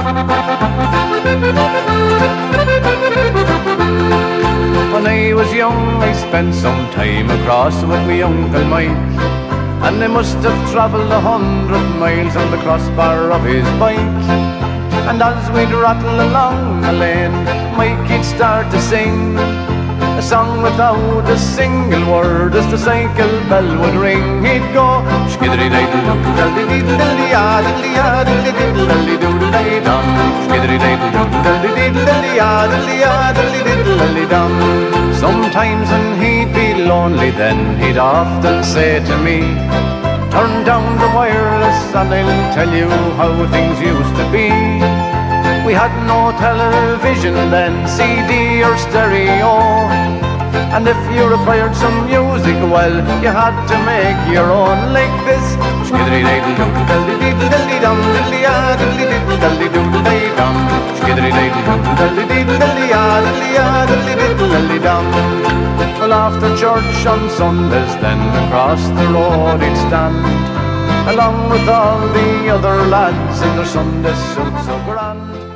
When I was young, I spent some time across with my Uncle Mike, and I must have travelled 100 miles on the crossbar of his bike. And as we'd rattle along the lane, Mikey'd start to sing a song without a single word. As the cycle bell would ring, he'd go skiddery diddle doodle diddle diddle ya diddle ya diddle diddle doodle diddle dum, skiddery diddle doodle diddle diddle ya diddle ya diddle diddle dum. Sometimes when he'd be lonely, then he'd often say to me, turn down the wireless and I'll tell you how things used to be. We had no television then, CD or stereo, and if you required some music, well, you had to make your own, like this. Skiddery diddle doodle diddle diddle dum diddle ya diddle diddle doodle dum, skiddery diddle doodle diddle diddle ya diddle ya diddle diddle dum. Well, after church on Sundays, then across the road he'd stand, along with all the other lads in their Sunday suits so grand.